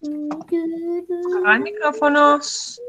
Apagar micrófonos.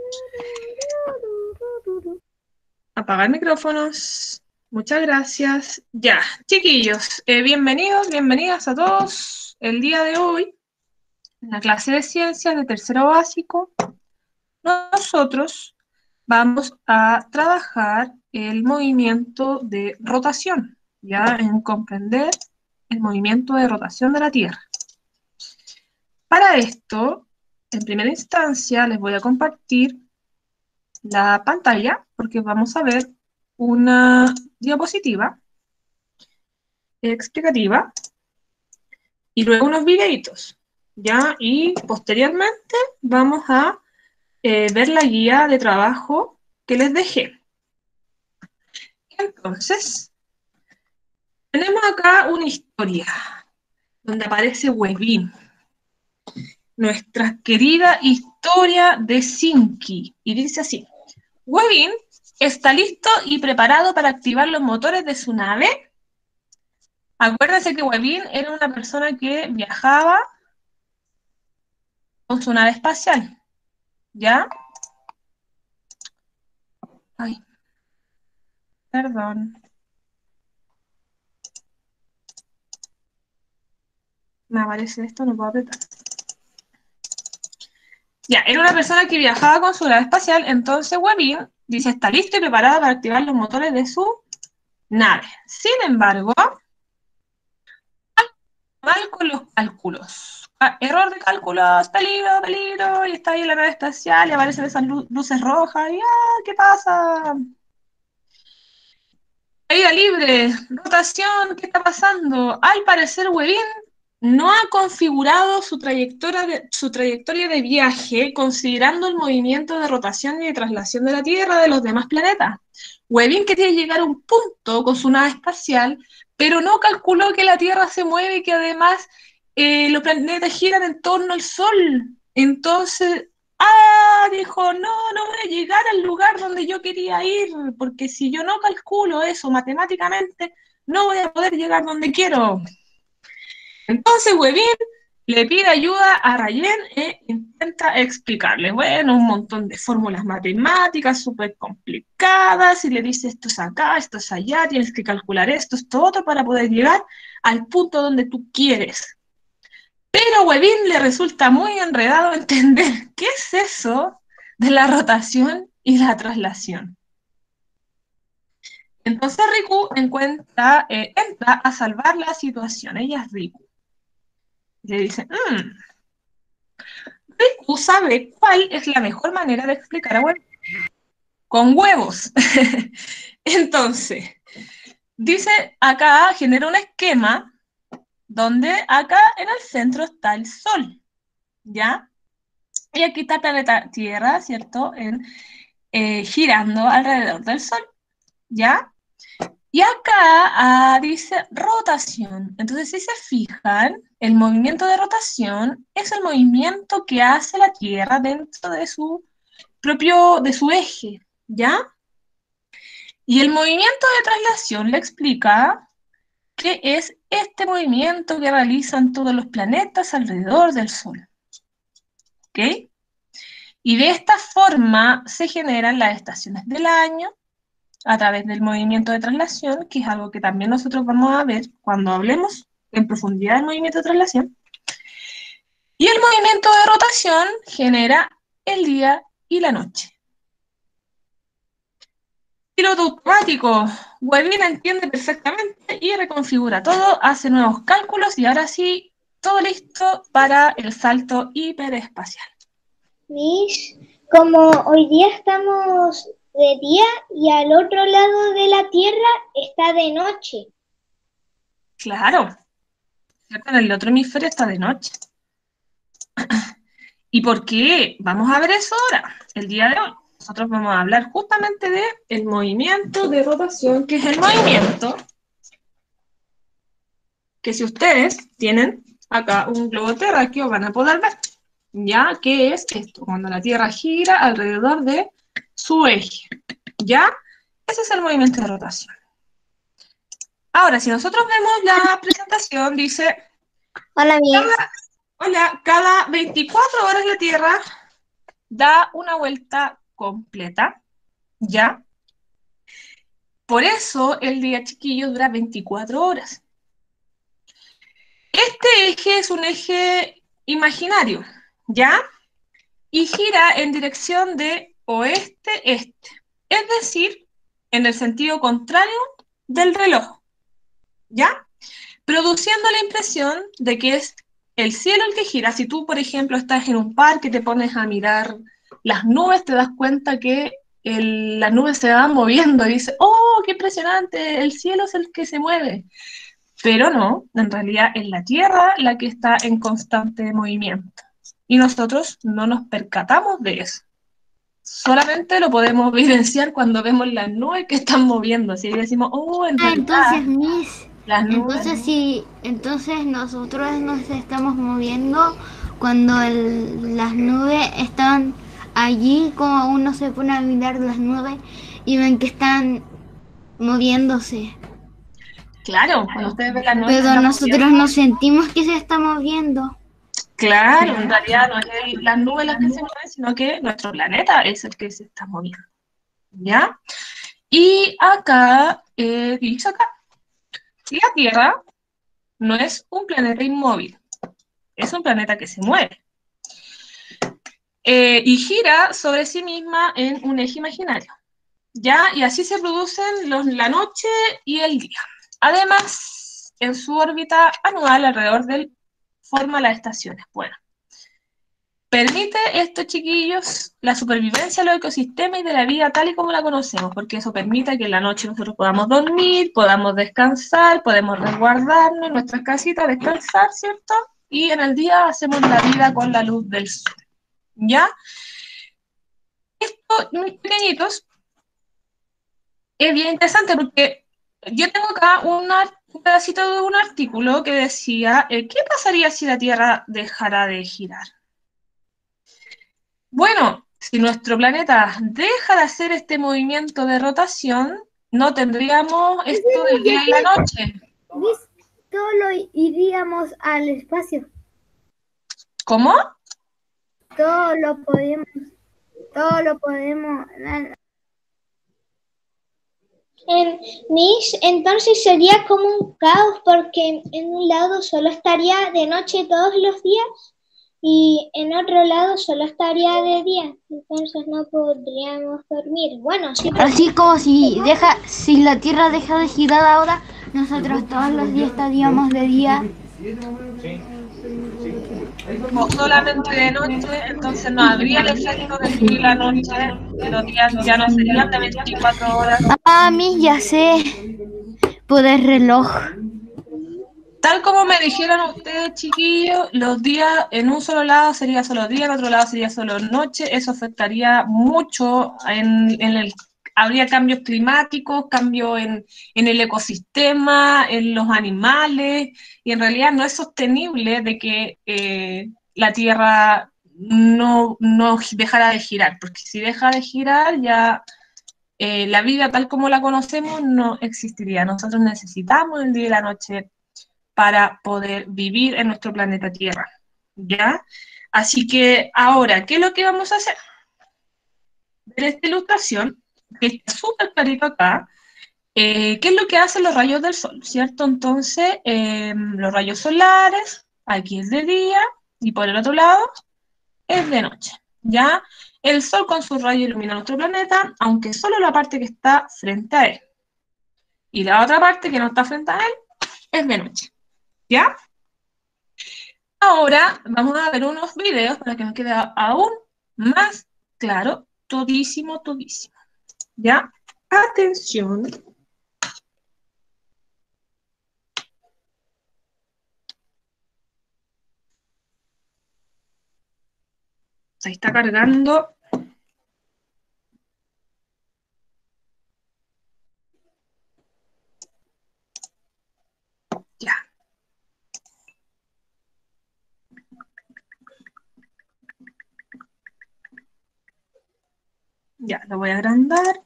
Apagar micrófonos. Muchas gracias. Ya, chiquillos, bienvenidos, bienvenidas a todos. El día de hoy, en la clase de ciencias de tercero básico, nosotros vamos a trabajar el movimiento de rotación, ya en comprender el movimiento de rotación de la Tierra. Para esto, en primera instancia, les voy a compartir la pantalla porque vamos a ver una diapositiva explicativa y luego unos videitos, ¿ya? Y posteriormente vamos a ver la guía de trabajo que les dejé. Entonces, tenemos acá una historia donde aparece Webin, nuestra querida historia de Sinki, y dice así: Webin está listo y preparado para activar los motores de su nave. Acuérdense que Webin era una persona que viajaba con su nave espacial, ¿ya? Ay, perdón. Me aparece esto, no puedo apretar. Ya, era una persona que viajaba con su nave espacial, entonces Webin dice, está listo y preparado para activar los motores de su nave. Sin embargo, mal con los cálculos. Error de cálculos, peligro, peligro, y está ahí la nave espacial y aparecen esas luces rojas, y ¿qué pasa? Caída libre, rotación, ¿qué está pasando? Al parecer, Webin no ha configurado su trayectoria de viaje considerando el movimiento de rotación y de traslación de la Tierra de los demás planetas. Webin quería llegar a un punto con su nave espacial, pero no calculó que la Tierra se mueve y que además los planetas giran en torno al Sol. Entonces, dijo, no voy a llegar al lugar donde yo quería ir, porque si yo no calculo eso matemáticamente, no voy a poder llegar donde quiero. Entonces Webin le pide ayuda a Rayen e intenta explicarle, bueno, un montón de fórmulas matemáticas súper complicadas, y le dice esto es acá, esto es allá, tienes que calcular esto otro para poder llegar al punto donde tú quieres. Pero a Webin le resulta muy enredado entender qué es eso de la rotación y la traslación. Entonces Riku entra a salvar la situación. Ella es Riku. Le dice, Riku sabe cuál es la mejor manera de explicar a Webin. Con huevos. Entonces, dice acá, genera un esquema donde acá en el centro está el Sol, ¿ya? Y aquí está el planeta Tierra, ¿cierto? Girando alrededor del Sol, ¿ya? Y acá dice rotación. Entonces, si se fijan, el movimiento de rotación es el movimiento que hace la Tierra dentro de de su eje, ¿ya? Y el movimiento de traslación le explica que es este movimiento que realizan todos los planetas alrededor del Sol, ¿ok? Y de esta forma se generan las estaciones del año a través del movimiento de traslación, que es algo que también nosotros vamos a ver cuando hablemos en profundidad del movimiento de traslación. Y el movimiento de rotación genera el día y la noche. Piloto automático. Webin entiende perfectamente y reconfigura todo, hace nuevos cálculos y ahora sí, todo listo para el salto hiperespacial. Miss, como hoy día estamos de día y al otro lado de la Tierra está de noche. Claro, en el otro hemisferio está de noche. ¿Y por qué? Vamos a ver eso ahora, el día de hoy. Nosotros vamos a hablar justamente de el movimiento de rotación, que es el movimiento que si ustedes tienen acá un globo terráqueo van a poder ver. ¿Ya? ¿Qué es esto? Cuando la Tierra gira alrededor de su eje. ¿Ya? Ese es el movimiento de rotación. Ahora, si nosotros vemos la presentación, dice... Hola, Miss. Hola, cada 24 horas la Tierra da una vuelta completa, ¿ya? Por eso el día chiquillo dura 24 horas. Este eje es un eje imaginario, ¿ya? Y gira en dirección de oeste-este, es decir, en el sentido contrario del reloj, ¿ya? Produciendo la impresión de que es el cielo el que gira. Si tú, por ejemplo, estás en un parque, te pones a mirar las nubes, te das cuenta que las nubes se van moviendo y dices, oh, qué impresionante, el cielo es el que se mueve. Pero no, en realidad es la Tierra la que está en constante movimiento. Y nosotros no nos percatamos de eso. Solamente lo podemos vivenciar cuando vemos las nubes que están moviendo. Así decimos, oh, en Ah, entonces, realidad Miss, las nubes. entonces sí, entonces nosotros nos estamos moviendo cuando las nubes están allí, como uno se pone a mirar las nubes y ven que están moviéndose. Claro, cuando ustedes ven las nubes que Pero están moviendo, nosotros no sentimos que se está moviendo. claro, en realidad no es las nubes las que se mueven, sino que nuestro planeta es el que se está moviendo. ¿Ya? Y acá, dice acá, la Tierra no es un planeta inmóvil, es un planeta que se mueve. Y gira sobre sí misma en un eje imaginario. ¿Ya? Y así se producen la noche y el día. Además, en su órbita anual alrededor del forma las estaciones. Bueno, permite esto, chiquillos, la supervivencia de los ecosistemas y de la vida tal y como la conocemos, porque eso permite que en la noche nosotros podamos dormir, podamos descansar, podemos resguardarnos en nuestras casitas, descansar, ¿cierto? Y en el día hacemos la vida con la luz del sol. ¿Ya? Esto, mis pequeñitos, es bien interesante porque yo tengo acá un pedacito de un artículo que decía, ¿qué pasaría si la Tierra dejara de girar? Bueno, si nuestro planeta deja de hacer este movimiento de rotación, no tendríamos esto del Ya día y la sé, noche. Miss, solo iríamos al espacio. ¿Cómo? Todo lo podemos, todo lo podemos. Mish, entonces sería como un caos porque en un lado solo estaría de noche todos los días y en otro lado solo estaría de día. Entonces no podríamos dormir. Bueno, sí, Así como si la Tierra deja de girar ahora, nosotros todos los días estaríamos de día. O solamente de noche, entonces no habría el efecto del día y la noche, los días ya no serían de 24 horas. Ah, Miss, ya sé, poder reloj. Tal como me dijeron ustedes, chiquillos, los días en un solo lado sería solo día, en otro lado sería solo noche, eso afectaría mucho habría cambios climáticos, cambios en el ecosistema, en los animales, y en realidad no es sostenible de que la Tierra no dejara de girar, porque si deja de girar ya la vida tal como la conocemos no existiría. Nosotros necesitamos el día y la noche para poder vivir en nuestro planeta Tierra, ¿ya? Así que ahora, ¿qué es lo que vamos a hacer? Ver esta ilustración, que está súper clarito acá, ¿qué es lo que hacen los rayos del sol? ¿Cierto? Entonces, los rayos solares, aquí es de día, y por el otro lado es de noche, ¿ya? El sol con su rayo ilumina nuestro planeta, aunque solo la parte que está frente a él. Y la otra parte que no está frente a él es de noche, ¿ya? Ahora vamos a ver unos videos para que nos quede aún más claro, todísimo, todísimo. ¿Ya? Atención. Se está cargando. Ya, ya, lo voy a agrandar.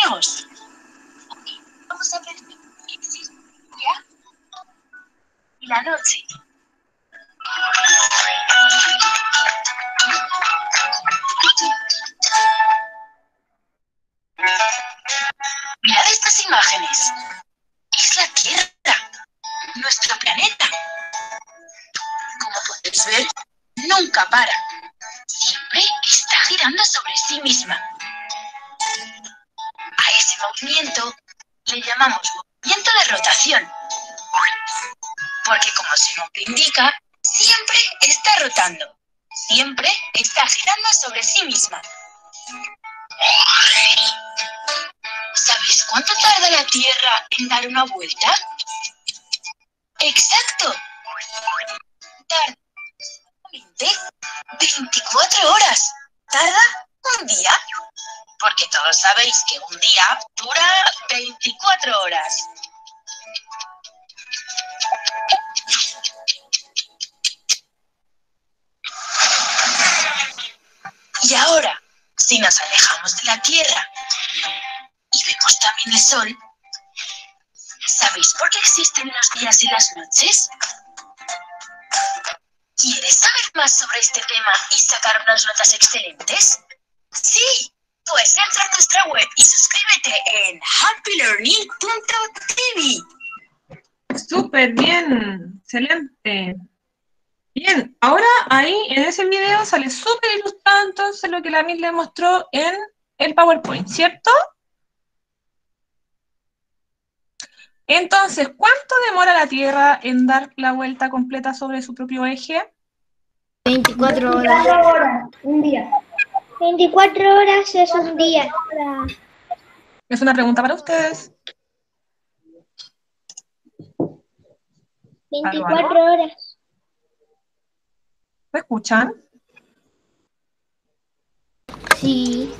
Vamos. Vamos a ver qué existe el día y la noche. Mirad estas imágenes. Es la Tierra, nuestro planeta. Como podéis ver, nunca para. Siempre está girando sobre sí misma. A ese movimiento le llamamos movimiento de rotación. Porque como su nombre indica, siempre está rotando. Siempre está girando sobre sí misma. ¿Sabéis cuánto tarda la Tierra en dar una vuelta? Exacto. Tarda exactamente 24 horas. ¿Tarda un día? Porque todos sabéis que un día dura 24 horas. Y ahora, si nos alejamos de la Tierra y vemos también el Sol, ¿sabéis por qué existen los días y las noches? ¿Quieres saber más sobre este tema y sacar unas notas excelentes? ¡Sí! Pues entra a nuestra web y suscríbete en happylearning.tv. Súper bien, excelente. Bien, ahora ahí en ese video sale súper ilustrado entonces lo que la Miss le mostró en el PowerPoint, ¿cierto? Entonces, ¿cuánto demora la Tierra en dar la vuelta completa sobre su propio eje? 24 horas. 24 horas es un día. Es una pregunta para ustedes. 24 horas. ¿Me escuchan? Sí.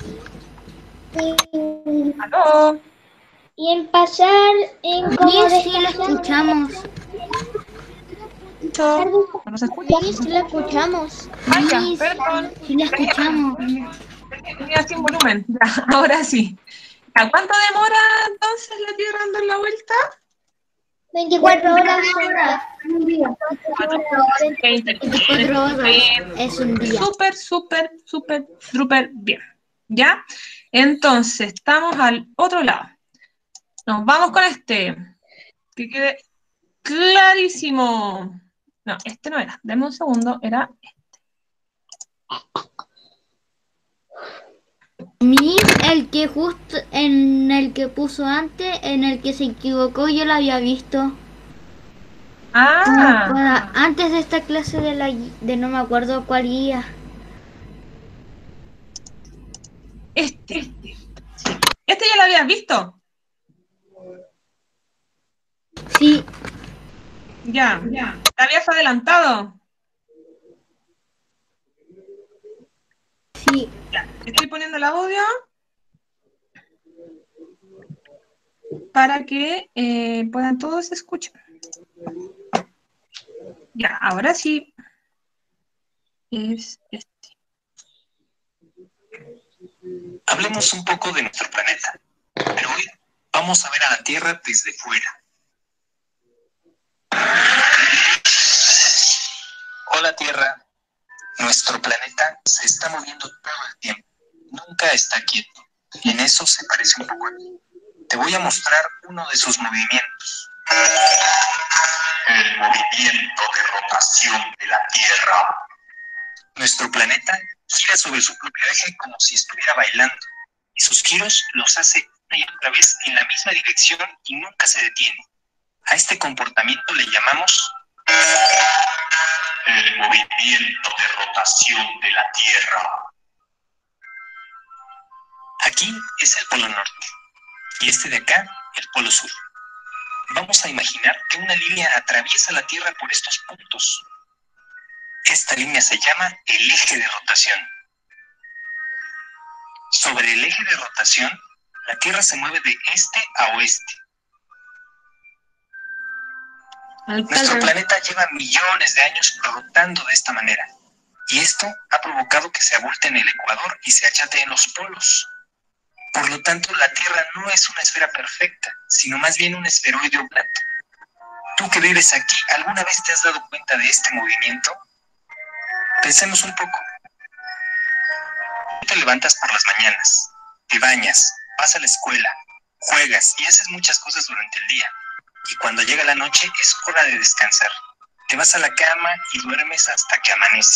¿Aló? Y en pasar, en como Sí, sí, lo descansar. escuchamos. ¿No se escucha? Sí, lo escuchamos. Ay, ya, Sí, perdón. sí, lo escuchamos. Tenía sin volumen. Ya, ahora sí. ¿A cuánto demora entonces la Tierra en dar la vuelta? 24 horas un día. 24 horas es un día. Súper, súper, súper, súper bien. ¿Ya? Entonces, estamos al otro lado. Nos vamos con este. Que quede clarísimo. No, este no era. Deme un segundo. Era El que justo en el que puso antes, en el que se equivocó, yo lo había visto. Antes de esta clase de no me acuerdo cuál guía. este. ¿Este ya lo habías visto? Sí. Ya. ¿Te habías adelantado? Sí. Ya. Estoy poniendo el audio para que puedan todos escuchar. Ya, ahora sí. Es este. Hablemos un poco de nuestro planeta, pero hoy vamos a ver a la Tierra desde fuera. Hola Tierra, nuestro planeta se está moviendo todo el tiempo, nunca está quieto, y en eso se parece un poco a ti. Te voy a mostrar uno de sus movimientos. El movimiento de rotación de la Tierra. Nuestro planeta gira sobre su propio eje como si estuviera bailando, y sus giros los hace una y otra vez en la misma dirección y nunca se detiene. A este comportamiento le llamamos el movimiento de rotación de la Tierra. Aquí es el polo norte, y este de acá, el polo sur. Vamos a imaginar que una línea atraviesa la Tierra por estos puntos. Esta línea se llama el eje de rotación. Sobre el eje de rotación, la Tierra se mueve de este a oeste. Nuestro planeta lleva millones de años rotando de esta manera, y esto ha provocado que se abulte en el ecuador y se achate en los polos. Por lo tanto, la Tierra no es una esfera perfecta, sino más bien un esferoide oblate. Tú que vives aquí, ¿alguna vez te has dado cuenta de este movimiento? Pensemos un poco. Tú te levantas por las mañanas, te bañas, vas a la escuela, juegas y haces muchas cosas durante el día. Y cuando llega la noche es hora de descansar. Te vas a la cama y duermes hasta que amanece.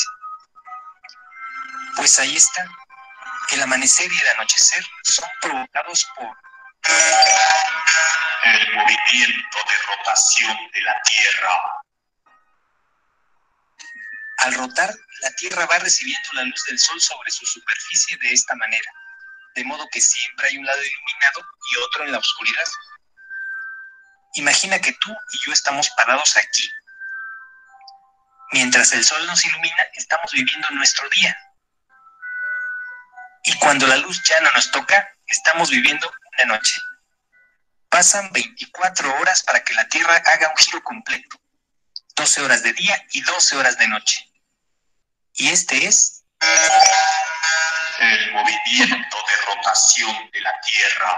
Pues ahí está. El amanecer y el anochecer son provocados por el movimiento de rotación de la Tierra. Al rotar, la Tierra va recibiendo la luz del Sol sobre su superficie de esta manera, de modo que siempre hay un lado iluminado y otro en la oscuridad. Imagina que tú y yo estamos parados aquí. Mientras el Sol nos ilumina, estamos viviendo nuestro día. Y cuando la luz ya no nos toca, estamos viviendo una noche. Pasan 24 horas para que la Tierra haga un giro completo. 12 horas de día y 12 horas de noche. Y este es el movimiento de rotación de la Tierra.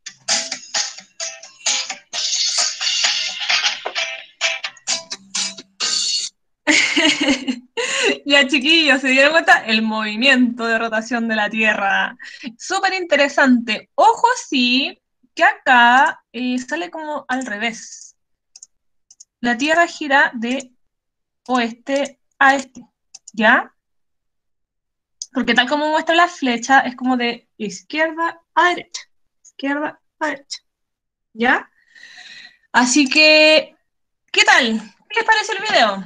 Ya, chiquillos, ¿se dieron cuenta? El movimiento de rotación de la Tierra. Súper interesante. Ojo, sí, que acá sale como al revés. La Tierra gira de oeste a este, ¿ya? Porque tal como muestra la flecha, es como de izquierda a derecha, izquierda a derecha, ¿ya? Así que, ¿qué tal? ¿Qué les parece el video?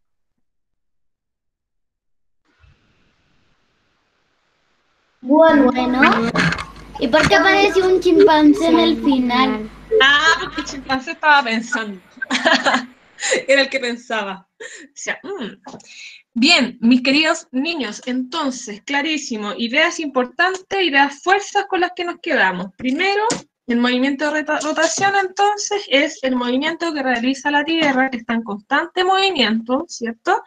Bueno, ¿Y por qué apareció un chimpancé en el final? Ah, porque el chimpancé estaba pensando. Era el que pensaba. O sea, Bien, mis queridos niños, entonces, clarísimo, ideas importantes, ideas fuerzas con las que nos quedamos. Primero, el movimiento de rotación, entonces, es el movimiento que realiza la Tierra, que está en constante movimiento, ¿cierto?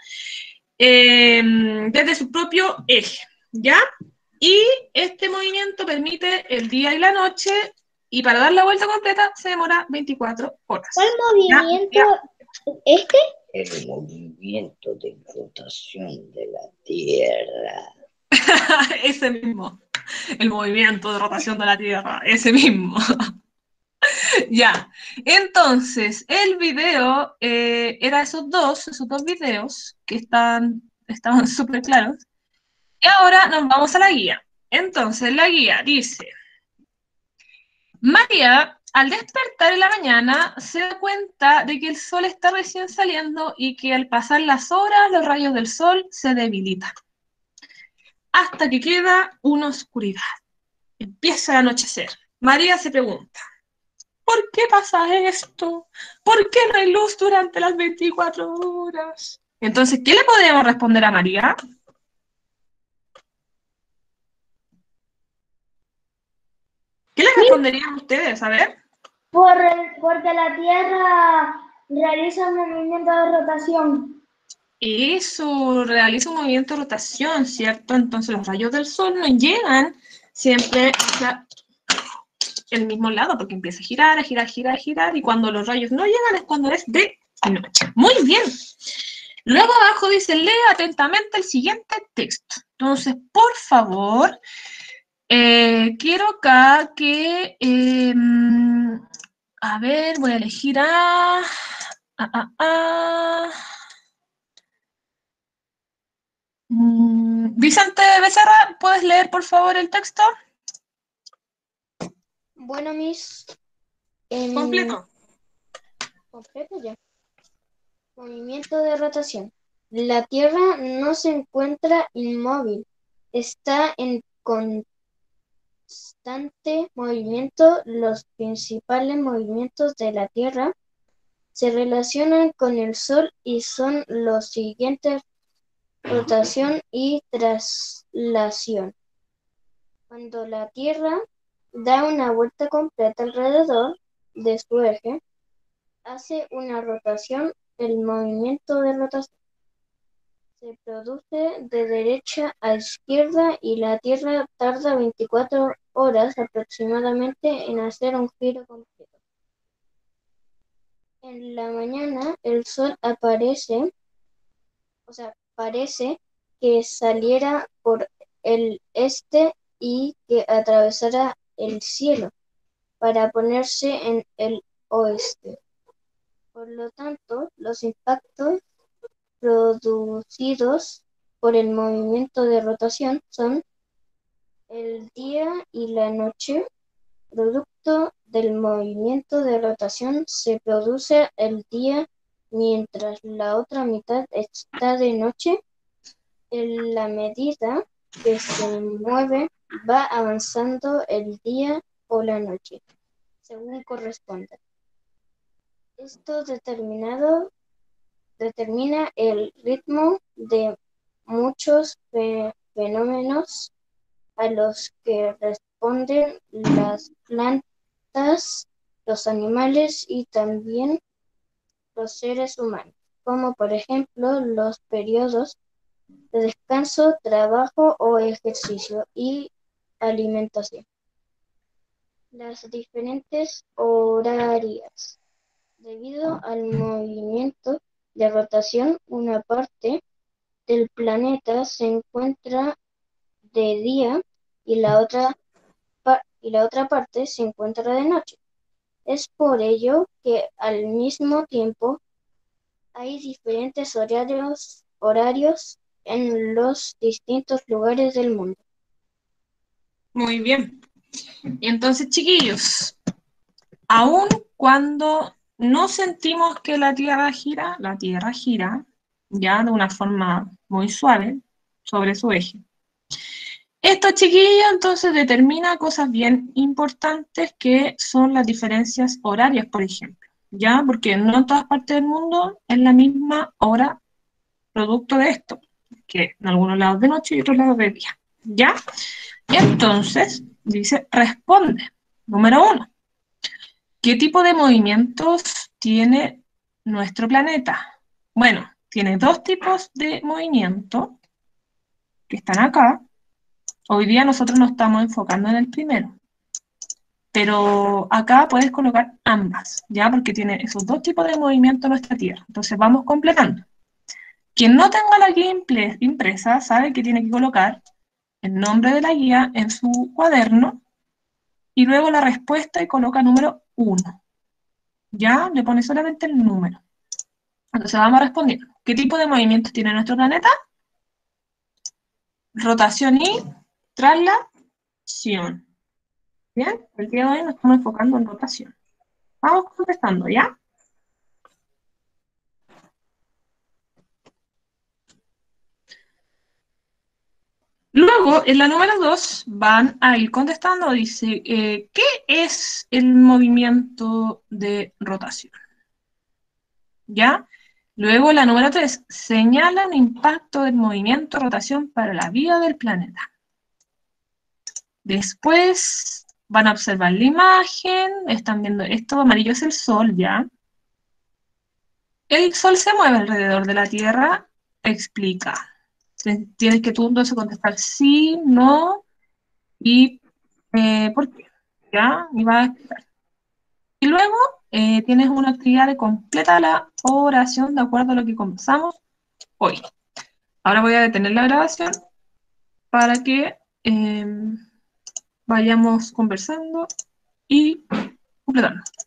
Desde su propio eje, ¿ya? Y este movimiento permite el día y la noche, y para dar la vuelta completa se demora 24 horas. ¿cuál movimiento? ¿Ya? ¿Este? El movimiento de rotación de la Tierra. Ese mismo, el movimiento de rotación de la Tierra, ese mismo. Ya, entonces, el video era esos dos videos que estaban súper claros. Y ahora nos vamos a la guía. Entonces, la guía dice, María, al despertar en la mañana, se da cuenta de que el sol está recién saliendo y que al pasar las horas, los rayos del sol se debilitan. Hasta que queda una oscuridad. Empieza a anochecer. María se pregunta, ¿por qué pasa esto? ¿Por qué no hay luz durante las 24 horas? Entonces, ¿qué le podríamos responder a María? ¿Qué le responderían ustedes? A ver. Porque la Tierra realiza un movimiento de rotación. Eso realiza un movimiento de rotación, ¿cierto? Entonces los rayos del sol no llegan siempre hacia el mismo lado, porque empieza a girar, a girar, a girar, a girar, y cuando los rayos no llegan es cuando es de noche. Muy bien. Luego abajo dice, lee atentamente el siguiente texto. Entonces, por favor, quiero acá que, a ver, voy a elegir Vicente Becerra, ¿puedes leer por favor el texto? Bueno, Miss. Completo. Completo ya. Movimiento de rotación. La Tierra no se encuentra inmóvil, está en constante movimiento. Los principales movimientos de la Tierra se relacionan con el Sol y son los siguientes: rotación y traslación. Cuando la Tierra da una vuelta completa alrededor de su eje, hace una rotación. El movimiento de rotación se produce de derecha a izquierda y la Tierra tarda 24 horas aproximadamente en hacer un giro completo. En la mañana el sol parece que saliera por el este y que atravesara el cielo para ponerse en el oeste. Por lo tanto, los impactos producidos por el movimiento de rotación son el día y la noche. Producto del movimiento de rotación se produce el día mientras la otra mitad está de noche. En la medida que se mueve, va avanzando el día o la noche, según corresponda. Esto determina el ritmo de muchos fenómenos a los que responden las plantas, los animales y también los seres humanos, como por ejemplo los periodos de descanso, trabajo o ejercicio y alimentación. Las diferentes horarias. Debido al movimiento de rotación, una parte del planeta se encuentra de día y la otra parte se encuentra de noche. Es por ello que al mismo tiempo hay diferentes horarios en los distintos lugares del mundo. Muy bien. Entonces, chiquillos, aun cuando no sentimos que la Tierra gira ya de una forma muy suave sobre su eje. Esto, chiquillos, entonces determina cosas bien importantes que son las diferencias horarias, por ejemplo, ¿ya? Porque no en todas partes del mundo es la misma hora producto de esto, que en algunos lados de noche y otros lados de día, ¿ya? Entonces, dice, responde. Número 1. ¿Qué tipo de movimientos tiene nuestro planeta? Bueno, tiene 2 tipos de movimiento que están acá. Hoy día nosotros nos estamos enfocando en el primero, pero acá puedes colocar ambas, ¿ya? Porque tiene esos 2 tipos de movimiento nuestra Tierra. Entonces vamos completando. Quien no tenga la guía impresa sabe que tiene que colocar el nombre de la guía en su cuaderno y luego la respuesta y coloca número 1. ¿Ya? Le pone solamente el número. Entonces vamos respondiendo. ¿Qué tipo de movimientos tiene nuestro planeta? Rotación y traslación. ¿Bien? El día de hoy nos estamos enfocando en rotación. Vamos contestando, ¿ya? Luego, en la número 2, van a ir contestando. Dice, ¿qué es el movimiento de rotación? ¿Ya? Luego, la número 3, señala un impacto del movimiento de rotación para la vida del planeta. Después van a observar la imagen, están viendo esto, amarillo es el Sol, ¿ya? El Sol se mueve alrededor de la Tierra, explica. Tienes que tú entonces contestar sí, no, y por qué, ¿ya? Y vas a explicar. Y luego tienes una actividad de completa la oración de acuerdo a lo que conversamos hoy. Ahora voy a detener la grabación para que vayamos conversando y completando.